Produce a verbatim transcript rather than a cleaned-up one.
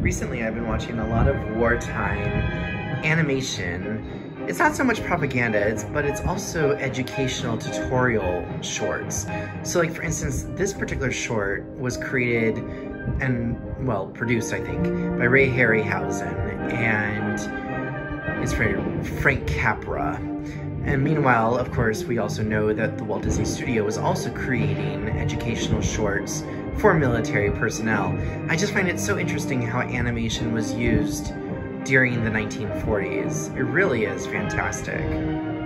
Recently I've been watching a lot of wartime animation. It's not so much propaganda, it's, but it's also educational tutorial shorts. So like for instance, this particular short was created and, well, produced I think, by Ray Harryhausen and it's from Frank Capra. And meanwhile, of course, we also know that the Walt Disney Studio was also creating educational shorts for military personnel. I just find it so interesting how animation was used during the nineteen forties. It really is fantastic.